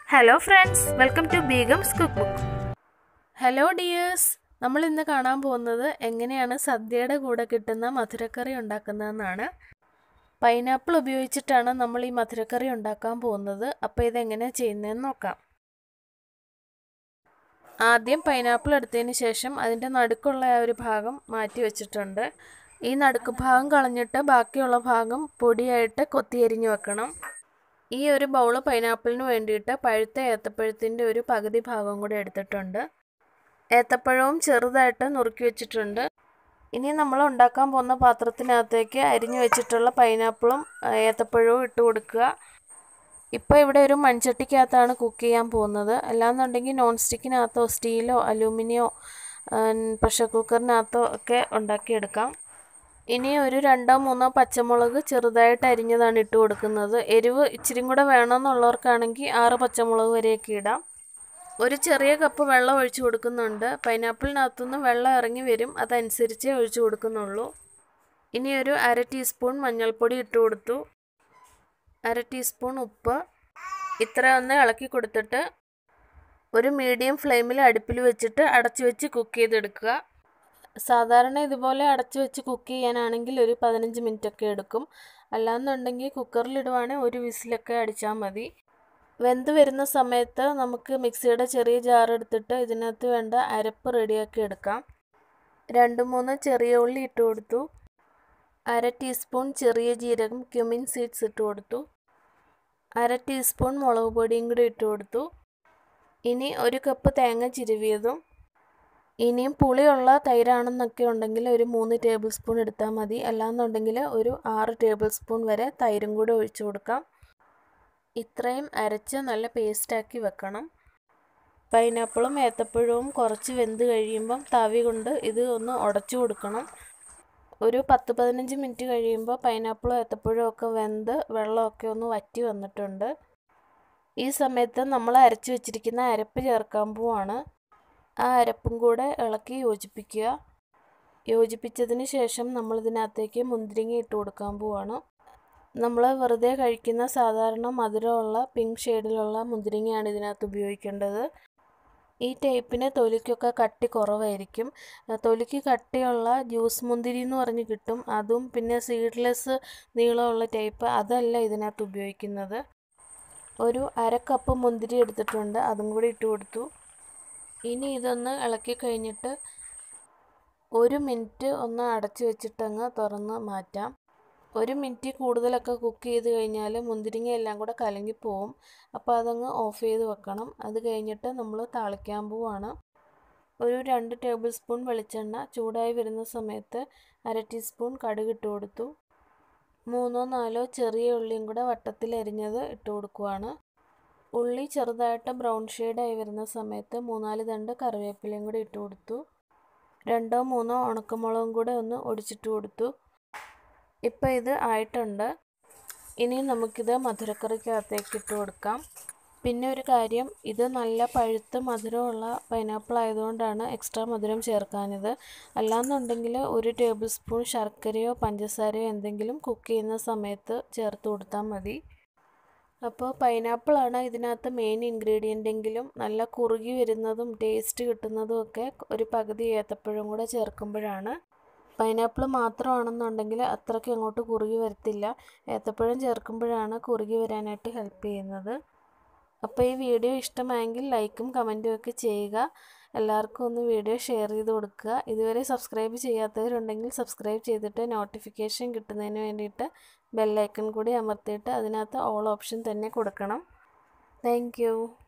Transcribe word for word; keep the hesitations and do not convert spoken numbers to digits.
Hello friends, welcome to Begum's cook book. Hello dears, നമ്മൾ ഇന്ന് കാണാൻ പോകുന്നത് എങ്ങനെയാണ് സദ്യയുടെ കൂടെ കിട്ടുന്ന മധുരക്കറി ഉണ്ടാക്കുന്നതെന്നാണ്. പൈനാപ്പിൾ ഉപയോഗിച്ചിട്ടാണ് നമ്മൾ ഈ മധുരക്കറി ഉണ്ടാക്കാൻ പോകുന്നത്. അപ്പോൾ ഇതെങ്ങനെയാണ് ചെയ്യുന്നതെന്ന് നോക്കാം. ആദ്യം പൈനാപ്പിൾ എടുത്തതിന് ശേഷം അതിൻ്റെ നടുക്കുള്ള ആ ഒരു ഭാഗം മാറ്റി വെച്ചിട്ടുണ്ട്. ഈ നടുക്ക് ഭാഗം കളഞ്ഞിട്ട് ബാക്കിയുള്ള ഭാഗം പൊടിയായിട്ട് കൊത്തിയരിഞ്ഞ് വെക്കണം. ഈ ഒരു ബൗള് പൈനാപ്പിളിന് വേണ്ടിയിട്ട് പഴുത്ത ഏത്തപ്പഴത്തിൻ്റെ ഒരു പകുതി ഭാഗം കൂടി എടുത്തിട്ടുണ്ട്. ഏത്തപ്പഴവും ചെറുതായിട്ട് നുറുക്കി വെച്ചിട്ടുണ്ട്. ഇനി നമ്മൾ ഉണ്ടാക്കാൻ പോകുന്ന പാത്രത്തിനകത്തേക്ക് അരിഞ്ഞു വെച്ചിട്ടുള്ള പൈനാപ്പിളും ഏത്തപ്പഴവും ഇട്ട് കൊടുക്കുക. ഇപ്പോൾ ഇവിടെ ഒരു മൺചട്ടിക്കകത്താണ് കുക്ക് ചെയ്യാൻ പോകുന്നത്. അല്ലാന്നുണ്ടെങ്കിൽ നോൺ സ്റ്റിക്കിനകത്തോ സ്റ്റീലോ അലൂമിനിയോ പ്രഷർ കുക്കറിനകത്തോ ഒക്കെ ഉണ്ടാക്കിയെടുക്കാം. ഇനി ഒരു രണ്ടോ മൂന്നോ പച്ചമുളക് ചെറുതായിട്ട് അരിഞ്ഞതാണ് ഇട്ട് കൊടുക്കുന്നത്. എരിവ് ഇച്ചിരി കൂടെ വേണമെന്നുള്ളവർക്കാണെങ്കിൽ ആറ് പച്ചമുളക് വരെയൊക്കെ ഇടാം. ഒരു ചെറിയ കപ്പ് വെള്ളം ഒഴിച്ചു കൊടുക്കുന്നുണ്ട്. പൈനാപ്പിളിനകത്തുനിന്ന് വെള്ളം ഇറങ്ങി വരും, അതനുസരിച്ചേ ഒഴിച്ചു കൊടുക്കുന്നുള്ളൂ. ഇനി ഒരു അര ടീസ്പൂൺ മഞ്ഞൾപ്പൊടി ഇട്ട് കൊടുത്തു, അര ടീസ്പൂൺ ഉപ്പ്. ഇത്ര ഒന്ന് ഇളക്കി കൊടുത്തിട്ട് ഒരു മീഡിയം ഫ്ലെയിമിൽ അടുപ്പിൽ വെച്ചിട്ട് അടച്ചു വെച്ച് കുക്ക് ചെയ്തെടുക്കുക. സാധാരണ ഇതുപോലെ അടച്ചു വെച്ച് കുക്ക് ചെയ്യാനാണെങ്കിൽ ഒരു പതിനഞ്ച് മിനിറ്റ് ഒക്കെ എടുക്കും. അല്ലാന്നുണ്ടെങ്കിൽ കുക്കറിലിടുവാണെങ്കിൽ ഒരു വിസിലൊക്കെ അടിച്ചാൽ മതി. വെന്ത് വരുന്ന സമയത്ത് നമുക്ക് മിക്സിയുടെ ചെറിയ ജാർ എടുത്തിട്ട് ഇതിനകത്ത് വേണ്ട അരപ്പ് റെഡിയാക്കി എടുക്കാം. രണ്ട് മൂന്ന് ചെറിയ ഉള്ളി ഇട്ട് കൊടുത്തു, അര ടീസ്പൂൺ ചെറിയ ജീരകം ക്യുമിൻ സീഡ്സ് ഇട്ട് കൊടുത്തു, അര ടീസ്പൂൺ മുളക് പൊടിയും കൂടി ഇട്ട് കൊടുത്തു. ഇനി ഒരു കപ്പ് തേങ്ങ ചിരുവിയതും. ഇനിയും പുളിയുള്ള തൈരാണെന്നൊക്കെ ഉണ്ടെങ്കിൽ ഒരു മൂന്ന് ടേബിൾ സ്പൂൺ എടുത്താൽ മതി. അല്ലാന്നുണ്ടെങ്കിൽ ഒരു ആറ് ടേബിൾ സ്പൂൺ വരെ തൈരും കൂടെ ഒഴിച്ചു കൊടുക്കാം. ഇത്രയും അരച്ച് നല്ല പേസ്റ്റാക്കി വെക്കണം. പൈനാപ്പിളും ഏത്തപ്പഴവും കുറച്ച് വെന്ത് കഴിയുമ്പം തവി കൊണ്ട് ഇത് ഒന്ന് ഉടച്ചു കൊടുക്കണം. ഒരു പത്ത് പതിനഞ്ച് മിനിറ്റ് കഴിയുമ്പോൾ പൈനാപ്പിളും ഏത്തപ്പഴവും ഒക്കെ വെന്ത് വെള്ളമൊക്കെ ഒന്ന് വറ്റി വന്നിട്ടുണ്ട്. ഈ സമയത്ത് നമ്മൾ അരച്ച് വെച്ചിരിക്കുന്ന അരപ്പ് ചേർക്കാൻ പോവാണ്. ആ അരപ്പും കൂടെ ഇളക്കി യോജിപ്പിക്കുക. യോജിപ്പിച്ചതിന് ശേഷം നമ്മൾ ഇതിനകത്തേക്ക് മുന്തിരിങ്ങ ഇട്ട് കൊടുക്കാൻ പോവാണ്. നമ്മൾ വെറുതെ കഴിക്കുന്ന സാധാരണ മധുരമുള്ള പിങ്ക് ഷെയ്ഡിലുള്ള മുന്തിരിങ്ങയാണ് ഇതിനകത്ത് ഉപയോഗിക്കേണ്ടത്. ഈ ടൈപ്പിന് തൊലിക്കൊക്കെ കട്ടി കുറവായിരിക്കും. തൊലിക്ക് കട്ടിയുള്ള ജ്യൂസ് മുന്തിരി എന്ന് പറഞ്ഞ് കിട്ടും, അതും പിന്നെ സീഡ്ലെസ് നീളമുള്ള ടൈപ്പ്, അതല്ല ഇതിനകത്ത് ഉപയോഗിക്കുന്നത്. ഒരു അര കപ്പ് മുന്തിരി എടുത്തിട്ടുണ്ട്, അതും കൂടി ഇട്ട് കൊടുത്തു. ഇനി ഇതൊന്ന് ഇളക്കി കഴിഞ്ഞിട്ട് ഒരു മിനിറ്റ് ഒന്ന് അടച്ചു വെച്ചിട്ടങ്ങ് തുറന്ന് മാറ്റാം. ഒരു മിനിറ്റ് കൂടുതലൊക്കെ കുക്ക് ചെയ്ത് കഴിഞ്ഞാൽ മുന്തിരിങ്ങ എല്ലാം കൂടെ കലങ്ങിപ്പോവും. അപ്പോൾ അതങ്ങ് ഓഫ് ചെയ്ത് വെക്കണം. അത് കഴിഞ്ഞിട്ട് നമ്മൾ താളിക്കാൻ പോവാണ്. ഒരു രണ്ട് ടേബിൾ സ്പൂൺ വെളിച്ചെണ്ണ ചൂടായി വരുന്ന സമയത്ത് അര ടീസ്പൂൺ കടുക് ഇട്ട് കൊടുത്തു. മൂന്നോ നാലോ ചെറിയ ഉള്ളിയും കൂടെ വട്ടത്തിൽ അരിഞ്ഞത് ഇട്ട് കൊടുക്കുവാണ്. ഉള്ളി ചെറുതായിട്ട് ബ്രൗൺ ഷെയ്ഡായി വരുന്ന സമയത്ത് മൂന്നാല് തണ്ട് കറിവേപ്പിലയും കൂടി ഇട്ട് കൊടുത്തു. രണ്ടോ മൂന്നോ ഉണക്കമുളകും കൂടെ ഒന്ന് ഒടിച്ചിട്ട് കൊടുത്തു. ഇപ്പോൾ ഇത് ആയിട്ടുണ്ട്. ഇനി നമുക്കിത് മധുരക്കറിക്കകത്തേക്ക് ഇട്ട് കൊടുക്കാം. പിന്നെ ഒരു കാര്യം, ഇത് നല്ല പഴുത്ത മധുരമുള്ള പൈനാപ്പിൾ ആയതുകൊണ്ടാണ് എക്സ്ട്രാ മധുരം ചേർക്കാനത്. അല്ലാന്നുണ്ടെങ്കിൽ ഒരു ടേബിൾ സ്പൂൺ ശർക്കരയോ പഞ്ചസാരയോ എന്തെങ്കിലും കുക്ക് ചെയ്യുന്ന സമയത്ത് ചേർത്ത് കൊടുത്താൽ മതി. അപ്പോൾ പൈനാപ്പിളാണ് ഇതിനകത്ത് മെയിൻ ഇൻഗ്രീഡിയൻ്റ് എങ്കിലും നല്ല കുറുകി വരുന്നതും ടേസ്റ്റ് കിട്ടുന്നതും ഒക്കെ ഒരു പകുതി ഏത്തപ്പഴം കൂടെ ചേർക്കുമ്പോഴാണ്. പൈനാപ്പിൾ മാത്രമാണെന്നുണ്ടെങ്കിൽ അത്രയ്ക്ക് അങ്ങോട്ട് കുറുകി വരത്തില്ല. ഏത്തപ്പഴം ചേർക്കുമ്പോഴാണ് കുറുകി വരാനായിട്ട് ഹെൽപ്പ് ചെയ്യുന്നത്. അപ്പോൾ ഈ വീഡിയോ ഇഷ്ടമായെങ്കിൽ ലൈക്കും കമൻറ്റും ഒക്കെ ചെയ്യുക. എല്ലാവർക്കും ഒന്ന് വീഡിയോ ഷെയർ ചെയ്ത് കൊടുക്കുക. ഇതുവരെ സബ്സ്ക്രൈബ് ചെയ്യാത്തവരുണ്ടെങ്കിൽ സബ്സ്ക്രൈബ് ചെയ്തിട്ട് നോട്ടിഫിക്കേഷൻ കിട്ടുന്നതിന് വേണ്ടിയിട്ട് ബെല്ലൈക്കൺ കൂടി അമർത്തിയിട്ട് അതിനകത്ത് ഓൾ ഓപ്ഷൻ തന്നെ കൊടുക്കണം. Thank U.